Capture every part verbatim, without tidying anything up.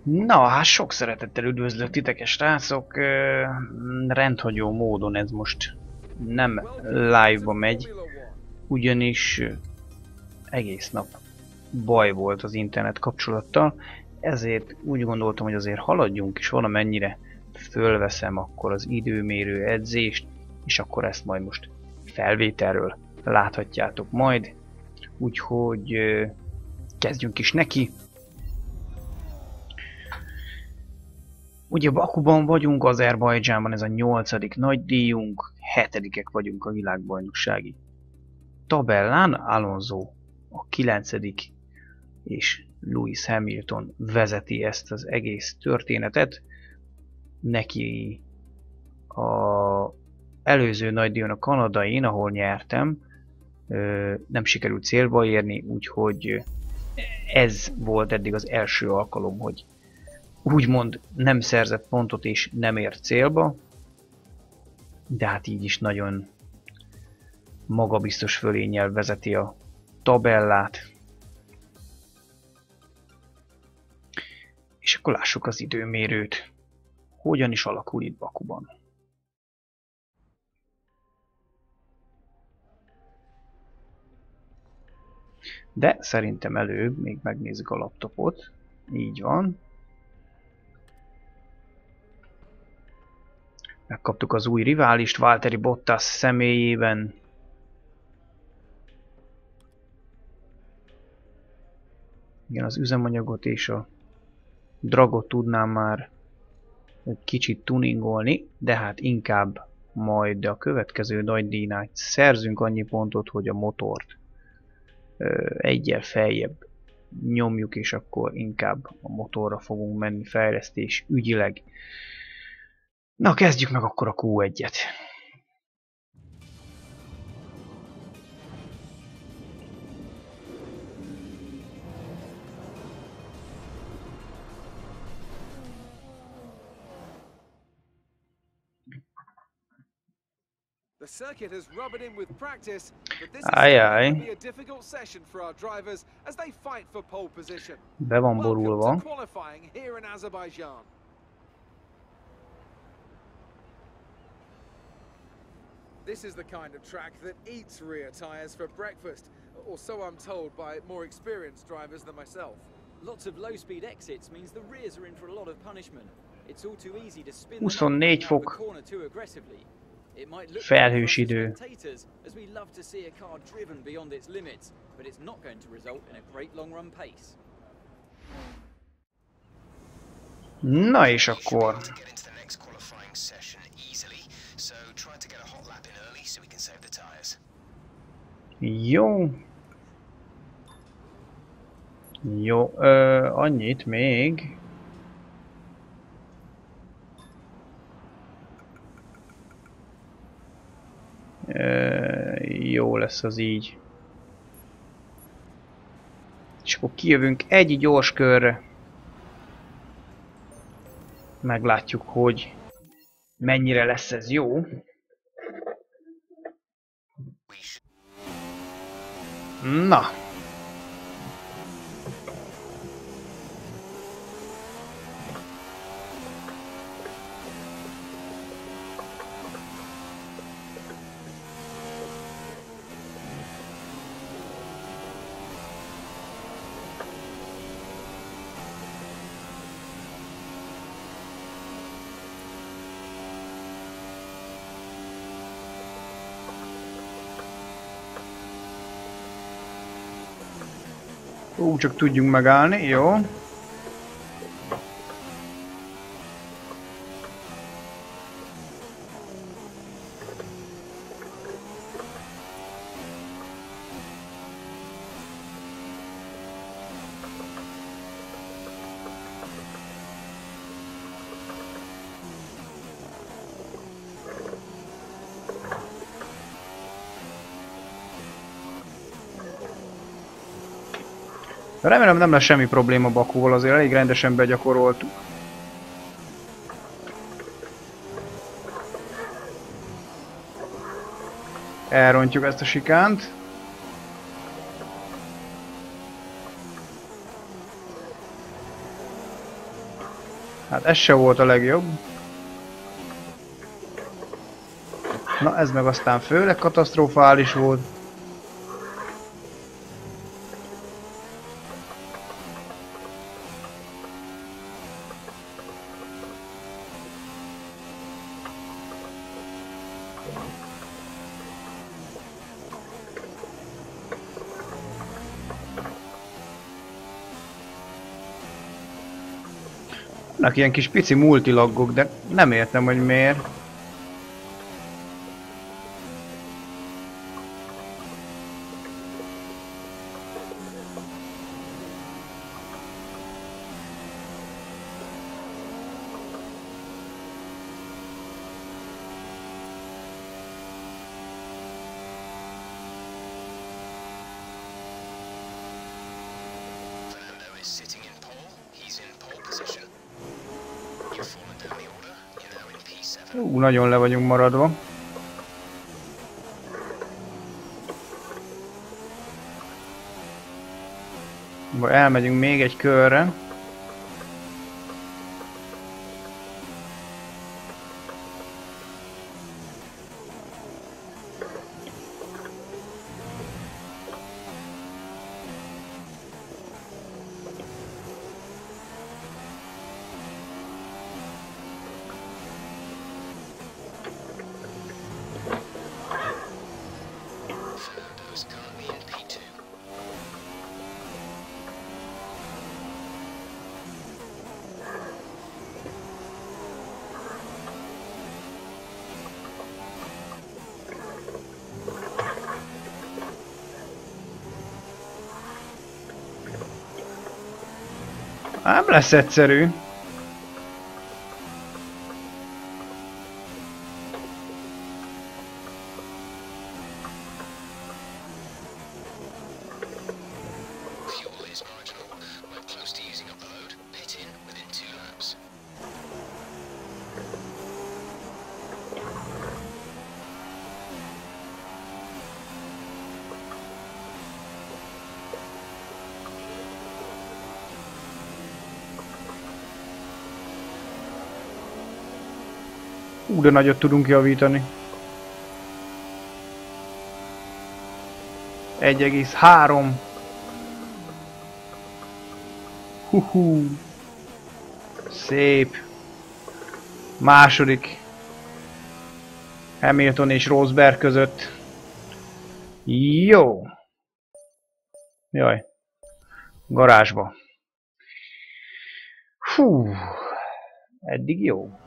Na, hát sok szeretettel üdvözlök titeket, srácok. Ö, rendhagyó módon ez most nem live-ba megy, ugyanis egész nap baj volt az internet kapcsolattal, ezért úgy gondoltam, hogy azért haladjunk is valamennyire, fölveszem akkor az időmérő edzést, és akkor ezt majd most felvételről láthatjátok majd. Úgyhogy ö, kezdjünk is neki. Ugye Bakuban vagyunk, Azerbajdzsánban ez a nyolcadik nagydíjunk, hetedikek vagyunk a világbajnoksági tabellán, Alonso a kilencedik és Lewis Hamilton vezeti ezt az egész történetet. Neki a előző nagydíjon a kanadain, ahol nyertem, nem sikerült célba érni, úgyhogy ez volt eddig az első alkalom, hogy úgymond nem szerzett pontot és nem ért célba, de hát így is nagyon magabiztos fölénnyel vezeti a tabellát. És akkor lássuk az időmérőt, hogyan is alakul itt Bakuban. De szerintem előbb még megnézzük a laptopot. Így van. Megkaptuk az új riválist Valtteri Bottas személyében. Igen, az üzemanyagot és a dragot tudnám már egy kicsit tuningolni, de hát inkább majd a következő nagydíjnál szerzünk annyi pontot, hogy a motort egyel feljebb nyomjuk, és akkor inkább a motorra fogunk menni fejlesztés ügyileg. Na, kezdjük meg akkor a Q egyet. Ajaj. Be van borulva. This is the kind of track that eats rear tires for breakfast, or so I'm told by more experienced drivers than myself. Lots of low-speed exits means the rears are in for a lot of punishment. It's all too easy to spin huszonnégy the fok. corner too aggressively. It might look Felhős idő. as we love to see a car driven beyond its limits, but it's not going to result in a great long-run pace. Na és akkor jó. Jó, ö, annyit még. Ö, jó lesz az így. És akkor kijövünk egy gyors körre. Meglátjuk, hogy mennyire lesz ez jó. Na. Ó, csak tudjunk megállni, jó. Remélem nem lesz semmi probléma Bakuval, azért elég rendesen begyakoroltuk. Elrontjuk ezt a sikánt. Hát ez se volt a legjobb. Na ez meg aztán főleg katasztrofális volt. Vannak ilyen kis pici multilaggok, de nem értem, hogy miért. Ú, nagyon le vagyunk maradva. Vagy elmegyünk még egy körre. Nem lesz egyszerű. Ú, de nagyot tudunk javítani. egy egész három. Huhú. Szép. Második. Hamilton és Rosberg között. Jó. Jaj. Garázsba. Hú. Eddig jó.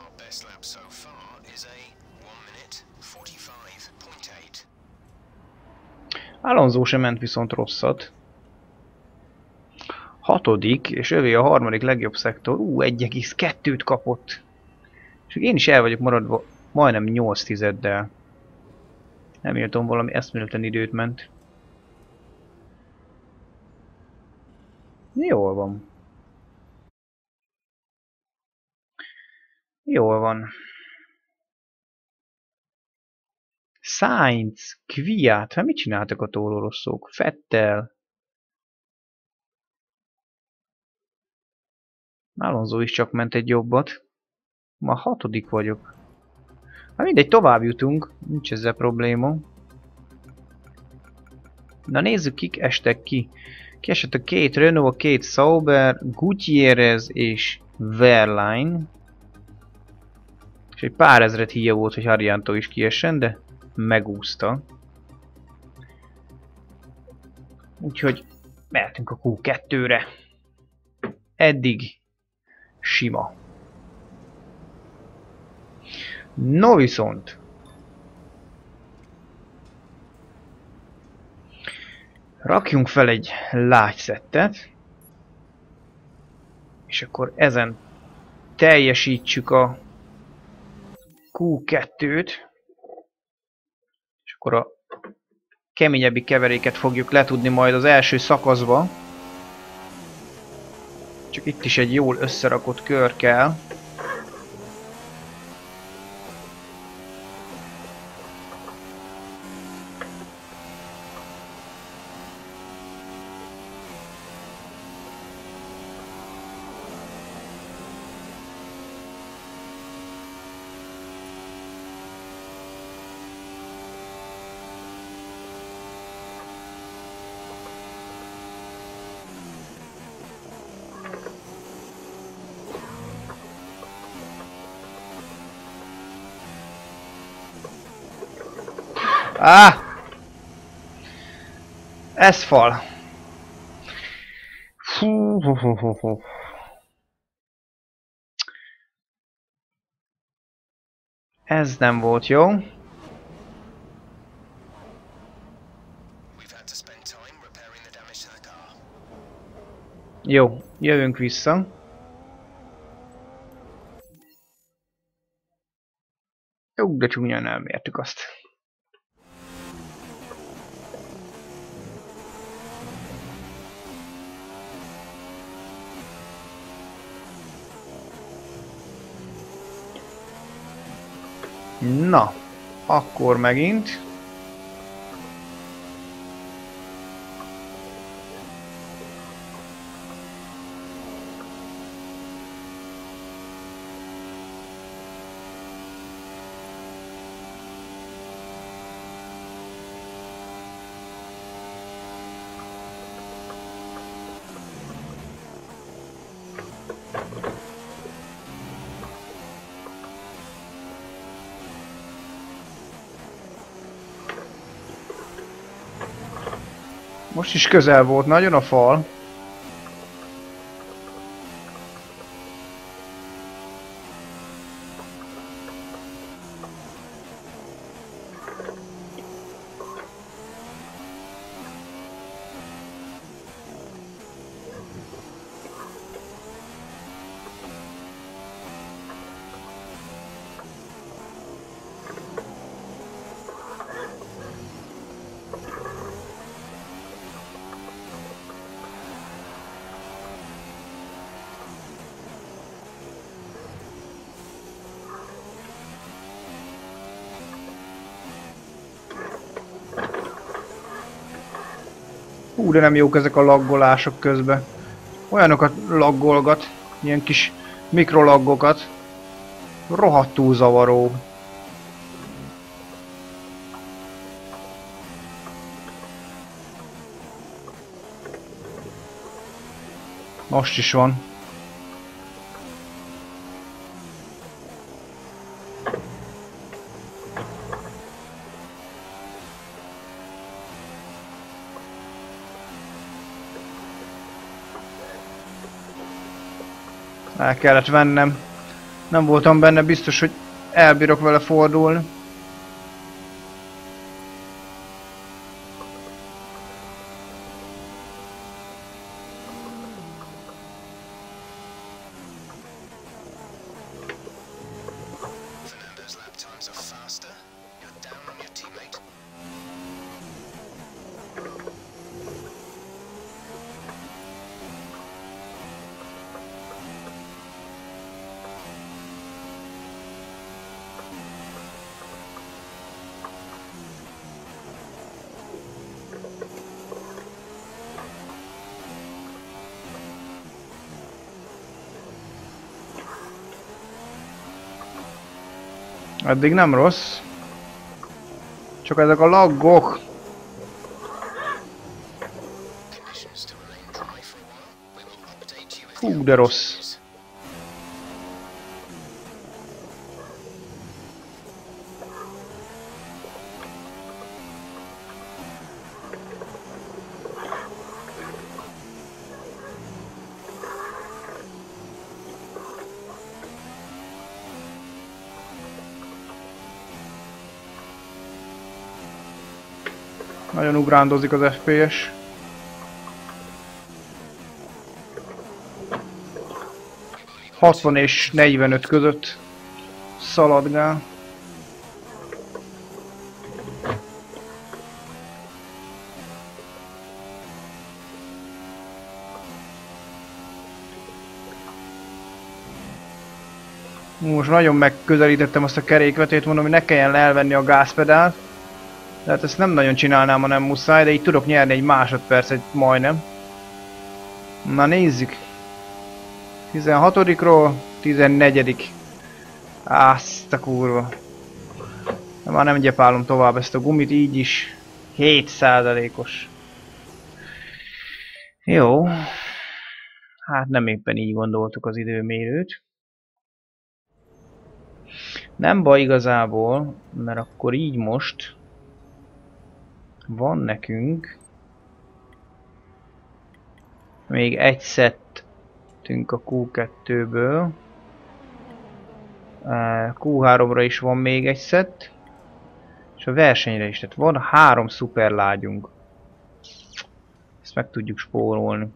Alonso sem ment viszont rosszat. Hatodik, és övé a harmadik legjobb szektor. Ú, egy egész kettőt kapott. És én is el vagyok maradva majdnem nyolc tizeddel. Nem értem, valami eszméletlen időt ment. Jól van. Jól van. Sainz, Kvyat, hát mit csináltak a tólorosszók? Vettel. Alonso is csak ment egy jobbat. Ma hatodik vagyok. Hát mindegy, tovább jutunk, nincs ezzel probléma. Na nézzük, kik estek ki. Ki esett a két Renault, a két Sauber, Gutierrez és Wehrlein. És egy pár ezret híja volt, hogy Harjanto is kiessen, de megúszta. Úgyhogy mehetünk a Q kettőre. Eddig sima. No viszont. Rakjunk fel egy lágy szettet. És akkor ezen teljesítsük a Q kettőt. És akkor a keményebbi keveréket fogjuk letudni majd az első szakaszba. Csak itt is egy jól összerakott kör kell. Á! Ez fal. Fú, fú, fú, fú, fú. Ez nem volt jó. Jó, jövünk vissza. Jó, de csúnyán elmértük azt. Na, akkor megint. Most is közel volt nagyon a fal. Hú, de nem jók ezek a laggolások közben. Olyanokat laggolgat, ilyen kis mikrolaggokat. Rohadtul zavaró. Most is van. El kellett vennem. Nem voltam benne biztos, hogy elbírok vele fordulni. Eddig nem rossz. Csak ezek a laggok. Hú, de rossz. Nagyon ugrándozik az ef pé es. hatvan és negyvenöt között szaladgál. Most nagyon megközelítettem azt a kerékvetét, mondom, hogy ne kelljen elvenni a gázpedált. Tehát ezt nem nagyon csinálnám, ha nem muszáj, de így tudok nyerni egy másodpercet majdnem. Na nézzük. tizenhatodikról tizennegyedik. Azt a kurva. De már nem gyepálom tovább ezt a gumit, így is hét százalékos. Jó. Hát nem éppen így gondoltuk az időmérőt. Nem baj igazából, mert akkor így most van nekünk még egy szettünk a Q kettőből. Q háromra is van még egy szett. És a versenyre is. Tehát van három szuperlágyunk. Ezt meg tudjuk spórolni.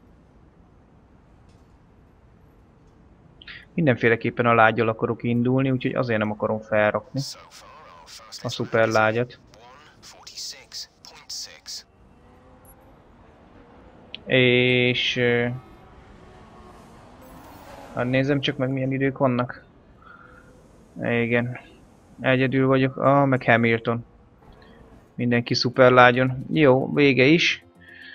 Mindenféleképpen a lágyal akarok indulni, úgyhogy azért nem akarom felrakni a szuperlágyat. És... hát nézzem csak meg milyen idők vannak. Igen. Egyedül vagyok. Ah, meg Hamilton. Mindenki szuperlágyon. Jó, vége is.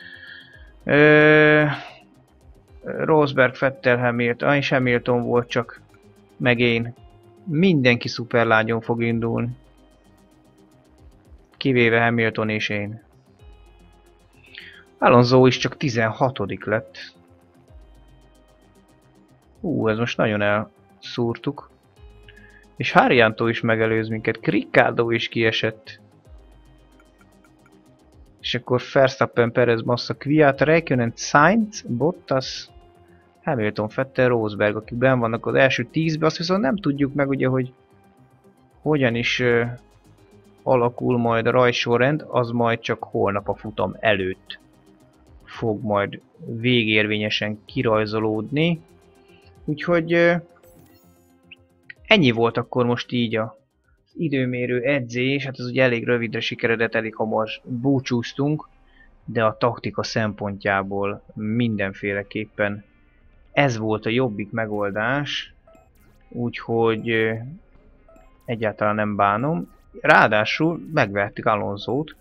Ö... Rosberg, Vettel, Hamilton. Ah, és Hamilton volt csak. Meg én. Mindenki szuperlágyon fog indulni. Kivéve Hamilton és én. Alonso is csak tizenhatodik lett. Ú, ez most nagyon elszúrtuk. És Harjantó is megelőz minket. Ricciardo is kiesett. És akkor Verstappen, Perez, Massa, Kvyat, Räikkönen, Sainz, Bottas, Hamilton, Vettel, Rosberg, akik benn vannak az első tízbe. Azt viszont nem tudjuk meg ugye, hogy hogyan is uh, alakul majd a rajsorrend, az majd csak holnap a futam előtt fog majd végérvényesen kirajzolódni. Úgyhogy uh, ennyi volt akkor most így a időmérő edzés, hát ez ugye elég rövidre sikeredett, elég hamar búcsúztunk, de a taktika szempontjából mindenféleképpen ez volt a jobbik megoldás, úgyhogy uh, egyáltalán nem bánom. Ráadásul megvertük Alonsót.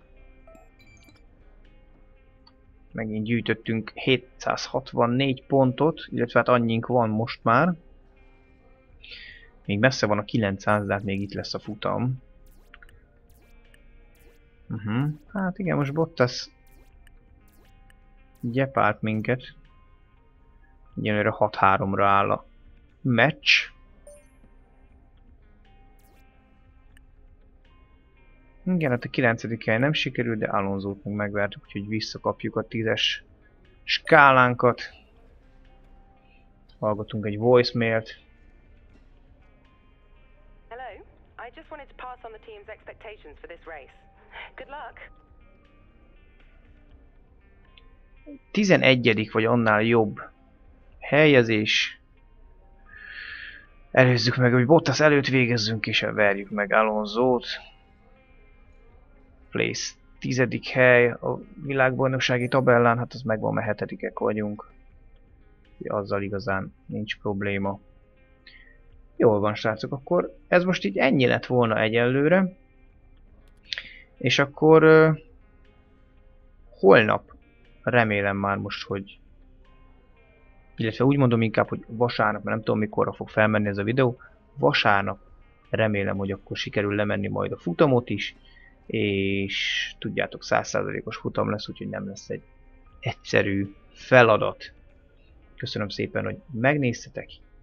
Megint gyűjtöttünk hétszázhatvannégy pontot, illetve hát annyink van most már. Még messze van a kilencszáz, de hát még itt lesz a futam. Uh-huh. Hát igen, most Bottas gyepált minket. Ugyanőre hat háromra áll a meccs. Igen, hát a kilencedik hely nem sikerült, de Alonsót meg megvertük, úgyhogy visszakapjuk a tízes skálánkat. Hallgatunk egy voicemailt. Hello, I just wanted to pass on the team's expectations for this race. Good luck. tizenegyedik vagy annál jobb helyezés. Előzzük meg, hogy Bottas előtt végezzünk, és verjük meg Alonsót. Place tizedik hely a világbajnoksági tabellán, hát az megvan, mert hetedikek vagyunk. Azzal igazán nincs probléma. Jól van, srácok, akkor ez most így ennyi lett volna egyelőre. És akkor uh, holnap remélem már most, hogy illetve úgy mondom inkább, hogy vasárnap, mert nem tudom mikorra fog felmenni ez a videó. Vasárnap remélem, hogy akkor sikerül lemenni majd a futamot is, és tudjátok, száz százalékos futam lesz, úgyhogy nem lesz egy egyszerű feladat. Köszönöm szépen, hogy megnéztetek,